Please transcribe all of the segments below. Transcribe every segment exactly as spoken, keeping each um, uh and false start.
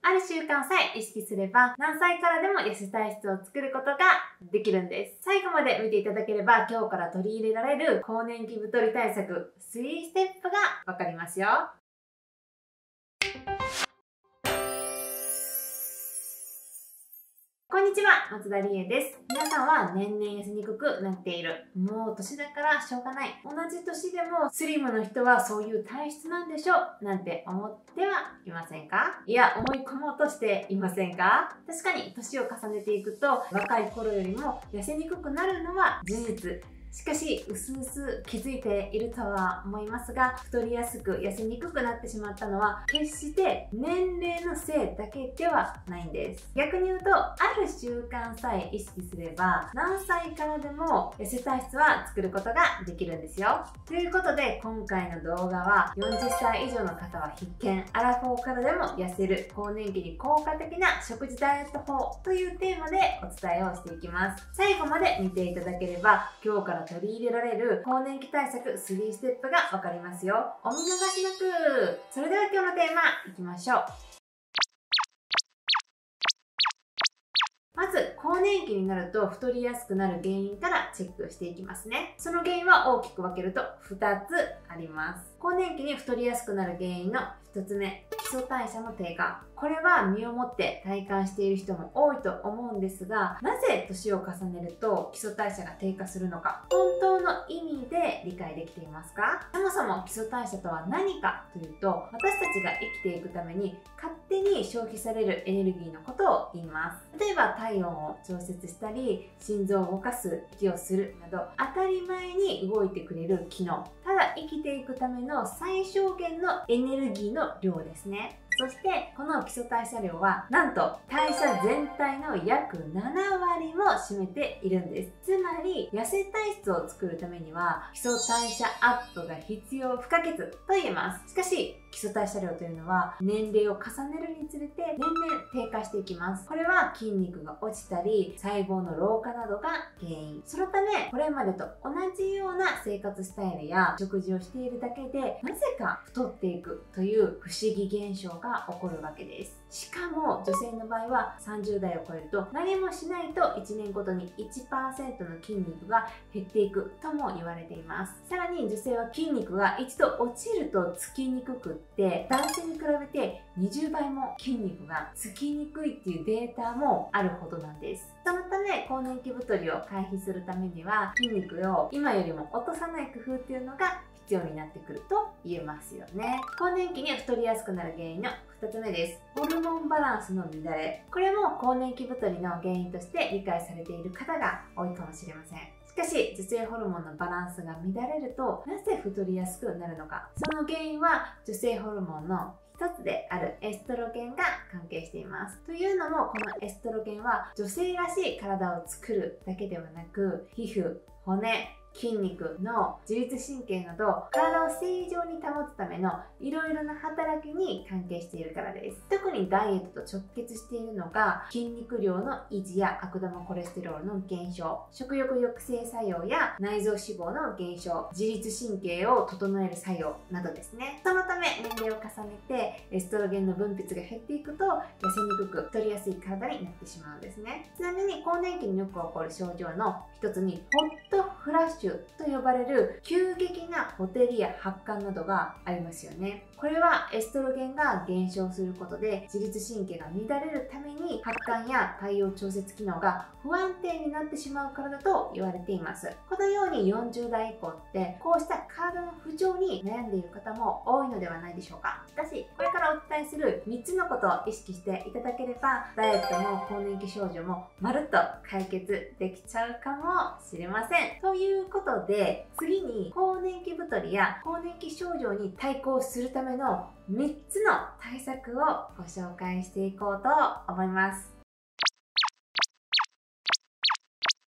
ある習慣さえ意識すれば何歳からでも痩せ体質を作ることができるんです。最後まで見ていただければ今日から取り入れられる更年期太り対策スリーステップがわかりますよ。こんにちは、松田理恵です。皆さんは年々痩せにくくなっている。もう年だからしょうがない。同じ年でもスリムの人はそういう体質なんでしょなんて思ってはいませんか？いや、思い込もうとしていませんか？確かに年を重ねていくと若い頃よりも痩せにくくなるのは事実。しかし、うすうす気づいているとは思いますが、太りやすく痩せにくくなってしまったのは、決して年齢のせいだけではないんです。逆に言うと、ある習慣さえ意識すれば、何歳からでも痩せ体質は作ることができるんですよ。ということで、今回の動画は、よんじゅっさい以上の方は必見、アラフォーからでも痩せる、更年期に効果的な食事ダイエット法というテーマでお伝えをしていきます。最後まで見ていただければ、今日から取り入れられる更年期対策スリーステップがわかりますよ。お見逃しなく。それでは今日のテーマいきましょう。まず、更年期になると太りやすくなる原因からチェックしていきますね。その原因は大きく分けるとふたつあります。更年期に太りやすくなる原因のひとつめ、基礎代謝の低下。これは身をもって体感している人も多いと思うんですが、なぜ年を重ねると基礎代謝が低下するのか、本当の意味で理解できていますか？そもそも基礎代謝とは何かというと、私たちが生きていくために勝手に消費されるエネルギーのことを言います。例えば体温を調節したり、心臓を動かす、息をするなど、当たり前に動いてくれる機能。ただ生きていくための最小限のエネルギーの量ですね。そしてこの基礎代謝量はなんと代謝全体の約ななわりも占めているんです。つまり痩せ体質を作るためには基礎代謝アップが必要不可欠と言えます。しかし基礎代謝量というのは年齢を重ねるにつれて年々低下していきます。これは筋肉が落ちたり細胞の老化などが原因。そのためこれまでと同じような生活スタイルや食事をしているだけでなぜか太っていくという不思議現象が起こるわけです。しかも女性の場合はさんじゅうだいを超えると何もしないといちねんごとに いちパーセント の筋肉が減っていくとも言われています。さらに女性は筋肉が一度落ちるとつきにくくって男性に比べてにじゅうばいも筋肉がつきにくいっていうデータもあるほどなんです。そのため更年期太りを回避するためには筋肉を今よりも落とさない工夫っていうのが必要になってくると言えますよね。更年期に太りやすくなる原因のふたつめです。ホルモンバランスの乱れ。これも更年期太りの原因として理解されている方が多いかもしれません。しかし、女性ホルモンのバランスが乱れると、なぜ太りやすくなるのか。その原因は女性ホルモンの一つであるエストロゲンが関係しています。というのも、このエストロゲンは女性らしい体を作るだけではなく、皮膚、骨、筋肉の自律神経など体を正常に保つためのいろいろな働きに関係しているからです。特にダイエットと直結しているのが筋肉量の維持や悪玉コレステロールの減少、食欲抑制作用や内臓脂肪の減少、自律神経を整える作用などですね。そのため年齢を重ねてエストロゲンの分泌が減っていくと痩せにくく太りやすい体になってしまうんですね。ちなみに更年期によく起こる症状の一つにホットフラッシュと呼ばれる急激なほてりや発汗などがありますよね。これはエストロゲンが減少することで自律神経が乱れるために発汗や体温調節機能が不安定になってしまうからだと言われています。このようによんじゅうだい以降ってこうした体の不調に悩んでいる方も多いのではないでしょうか。しかしこれからお伝えするみっつのことを意識していただければダイエットも更年期症状もまるっと解決できちゃうかもしれません。ということで次に更年期太りや更年期症状に対抗するためのみっつの対策をご紹介していこうと思います。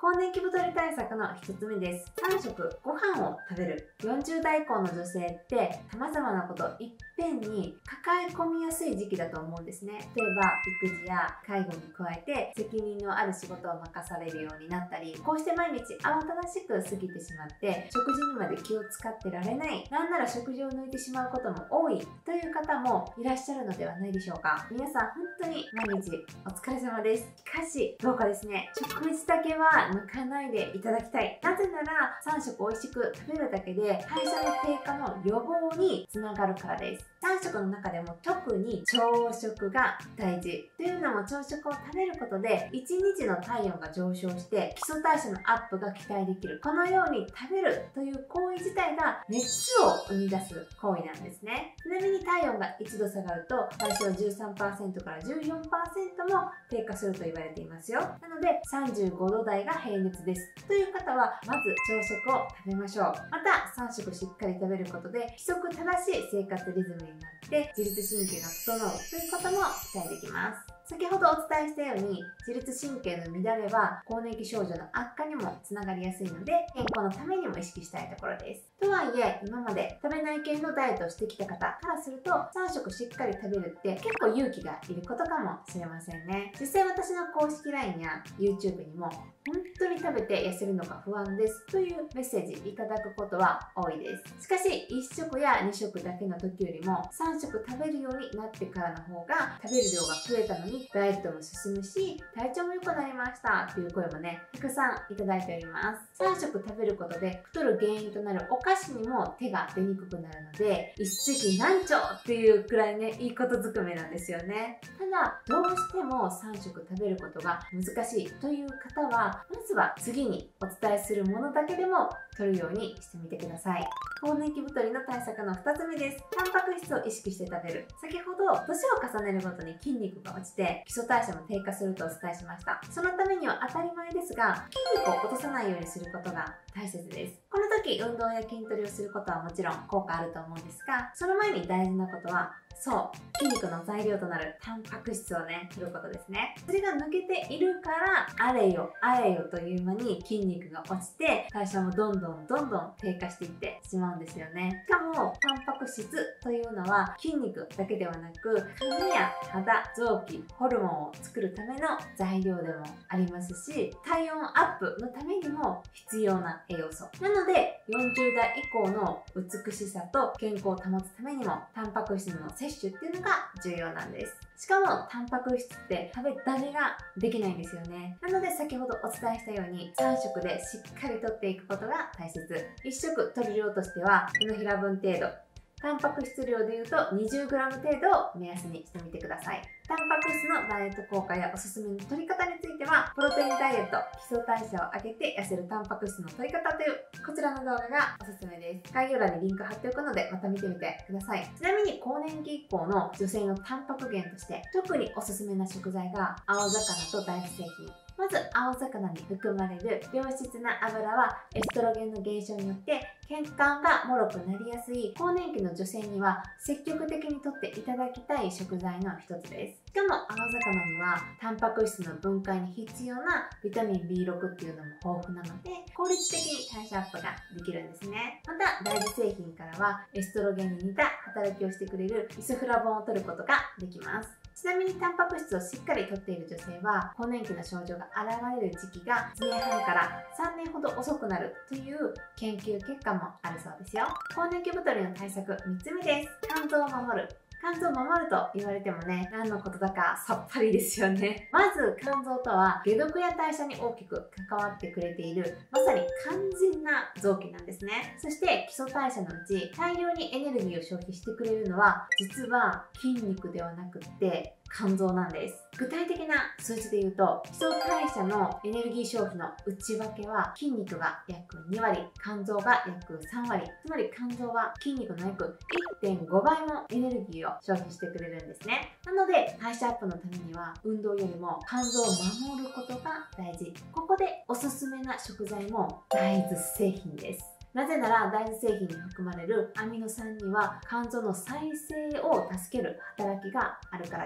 更年期太り対策のひとつめです。さん食ご飯を食べる。よんじゅう代以降の女性って様々なこといっぺんに抱え込みやすい時期だと思うんですね。例えば育児や介護に加えて責任のある仕事を任されるようになったり、こうして毎日慌ただしく過ぎてしまって食事にまで気を使ってられない、なんなら食事を抜いてしまうことも多いという方もいらっしゃるのではないでしょうか。皆さん本当に毎日お疲れ様です。しかしどうかですね、食事だけは抜かないでいただきたい。なぜならさん食美味しく食べるだけで代謝の低下の予防につながるからです。さん食の中でも特に朝食が大事というのも、朝食を食べることでいちにちの体温が上昇して基礎代謝のアップが期待できる。このように食べるという行為自体が熱を生み出す行為なんですね。ちなみに体温がいちど下がると代謝は じゅうさんパーセント から じゅうよんパーセント も低下すると言われていますよ。なのでさんじゅうごど台が平熱ですという方はまず朝食を食べましょう。またさん食しっかり食べることで規則正しい生活リズムになって自律神経が整うということも期待できます。先ほどお伝えしたように自律神経の乱れは更年期症状の悪化にもつながりやすいので、健康のためにも意識したいところです。とはいえ今まで食べない系のダイエットをしてきた方からするとさん食しっかり食べるって結構勇気がいることかもしれませんね。実際私の公式 ライン や YouTube にも本当に食べて痩せるのが不安ですというメッセージいただくことは多いです。しかしいっ食やに食だけの時よりもさん食食べるようになってからの方が食べる量が増えたのにダイエットも進むし体調も良くなりましたという声もねたくさんいただいております。さん食食べることで太る原因となるお菓子にも手が出にくくなるので一石何鳥っていうくらいねいいことずくめなんですよね。ただどうしてもさん食食べることが難しいという方はまずは次にお伝えするものだけでも取るようにしてみてください。更年期太りの対策のふたつめです。タンパク質を意識して食べる。先ほど年を重ねるごとに筋肉が落ちて基礎代謝も低下するとお伝えしました。そのためには当たり前ですが筋肉を落とさないようにすることが大切です。この時運動や筋トレをすることはもちろん効果あると思うんですが、その前に大事なことはそう筋肉の材料となるタンパク質をね取ることですね。それが抜けているからあれよあれよという間に筋肉が落ちて代謝もどんどんどんどん低下していってしまうんですよね。しかもタンパク質というのは筋肉だけではなく髪や肌、臓器、ホルモンを作るための材料でもありますし、体温アップのためにも必要な栄養素なので、よんじゅう代以降の美しさと健康を保つためにもタンパク質の摂取っていうのが重要なんです。しかもタンパク質って食べだめができないんですよね。なので先ほどお伝えしたようにさん食でしっかりとっていくことが大切。いっ食摂る量としては手のひら分程度、タンパク質量でいうと にじゅうグラム 程度を目安にしてみてください。タンパク質のダイエット効果やおすすめの取り方については、プロテインダイエット、基礎代謝を上げて痩せるタンパク質の取り方というこちらの動画がおすすめです。概要欄にリンク貼っておくのでまた見てみてください。ちなみに更年期以降の女性のタンパク源として特におすすめな食材が青魚と大豆製品。まず青魚に含まれる良質な油はエストロゲンの減少によって血管が脆くなりやすい更年期の女性には積極的にとっていただきたい食材の一つです。しかも青魚にはタンパク質の分解に必要なビタミン ビーろく っていうのも豊富なので効率的に代謝アップができるんですね。また大豆製品からはエストロゲンに似た働きをしてくれるイソフラボンを摂ることができます。ちなみにタンパク質をしっかりとっている女性は更年期の症状が現れる時期がいちねんはんからさんねんほど遅くなるという研究結果もあるそうですよ。更年期太りの対策みっつめです。肝臓を守る。肝臓を守ると言われてもね、何のことだかさっぱりですよね。まず肝臓とは解毒や代謝に大きく関わってくれているまさに完全な臓器なんですね。そして基礎代謝のうち大量にエネルギーを消費してくれるのは実は筋肉ではなくって肝臓なんです。具体的な数字で言うと基礎代謝のエネルギー消費の内訳は筋肉が約にわり、肝臓が約さんわり、つまり肝臓は筋肉の約 いってんごばいもエネルギーを消費してくれるんですね。なので代謝アップのためには運動よりも肝臓を守ることが大事。ここでおすすめな食材も大豆製品です。なぜなら大豆製品に含まれるアミノ酸には肝臓の再生を助ける働きがあるからです。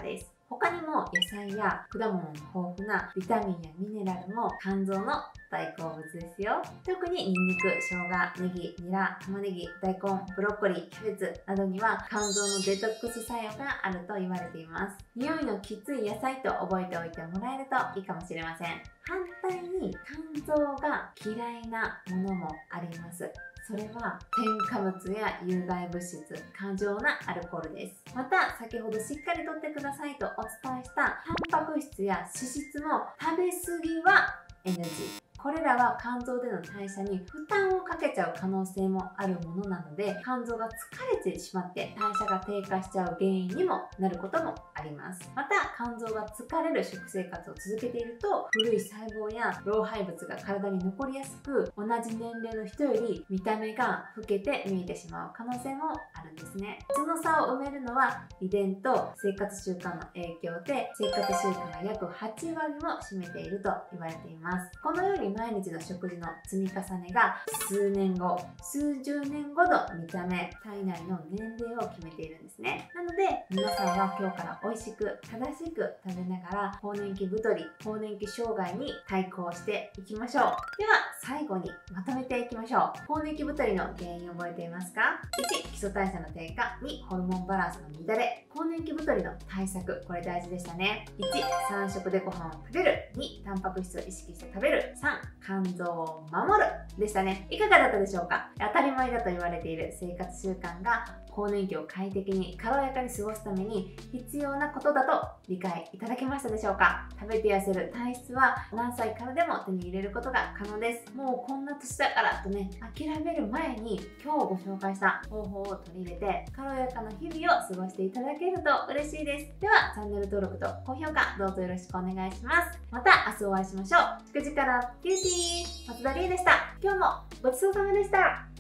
他にも野菜や果物の豊富なビタミンやミネラルも肝臓の大好物ですよ。特にニンニク、生姜、ネギ、ニラ、玉ねぎ、大根、ブロッコリー、キャベツなどには肝臓のデトックス作用があると言われています。匂いのきつい野菜と覚えておいてもらえるといいかもしれません。反対に肝臓が嫌いなものもあります。それは添加物や有害物質、過剰なアルコールです。また、先ほどしっかりとってくださいとお伝えしたタンパク質や脂質も食べ過ぎは エヌジー。これらは肝臓での代謝に負担をかけちゃう可能性もあるものなので、肝臓が疲れてしまって代謝が低下しちゃう原因にもなることもあります。また、肝臓が疲れる食生活を続けていると、古い細胞や老廃物が体に残りやすく、同じ年齢の人より見た目が老けて見えてしまう可能性もあるんですね。その差を埋めるのは遺伝と生活習慣の影響で、生活習慣が約はちわりも占めていると言われています。このように毎日の食事の積み重ねが数年後、数十年後の見た目、体内の年齢を決めているんですね。なので皆さんは今日から美味しく正しく食べながら更年期太り、更年期障害に対抗していきましょう。では最後にまとめていきましょう。更年期太りの原因を覚えていますか？ いち. 基礎代謝の低下。に. ホルモンバランスの乱れ。更年期太りの対策、これ大事でしたね。いち. さん食でご飯を食べる。に. タンパク質を意識して食べる。さん. 肝臓を守るでしたね。いかがだったでしょうか？当たり前だと言われている生活習慣が更年期を快適に軽やかに過ごすために必要なことだと理解いただけましたでしょうか？食べて痩せる体質は何歳からでも手に入れることが可能です。もうこんな年だからとね、諦める前に今日ご紹介した方法を取り入れて軽やかな日々を過ごしていただけると嬉しいです。ではチャンネル登録と高評価どうぞよろしくお願いします。また明日お会いしましょう。食事からビューティー松田理恵でした。今日もごちそうさまでした。